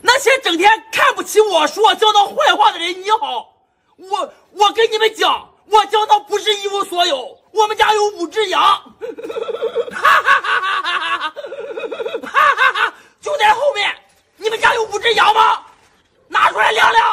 那些整天看不起我、说我教导坏话的人，你好，我跟你们讲，我教导不是一无所有，我们家有5只羊，哈哈哈哈哈哈，哈哈哈，就在后面，你们家有5只羊吗？拿出来量量。